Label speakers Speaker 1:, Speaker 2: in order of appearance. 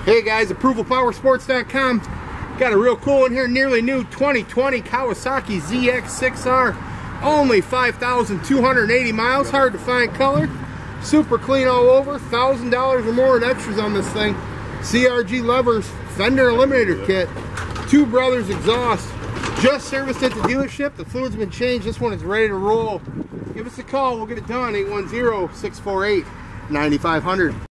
Speaker 1: Hey guys, ApprovalPowersports.com. Got a real cool one here, nearly new 2020 Kawasaki ZX6R. Only 5,280 miles, hard to find color. Super clean all over, $1,000 or more in extras on this thing. CRG levers, fender eliminator kit, Two Brothers exhaust. Just serviced at the dealership. The fluid's been changed. This one is ready to roll. Give us a call. We'll get it done. 810-648-9500.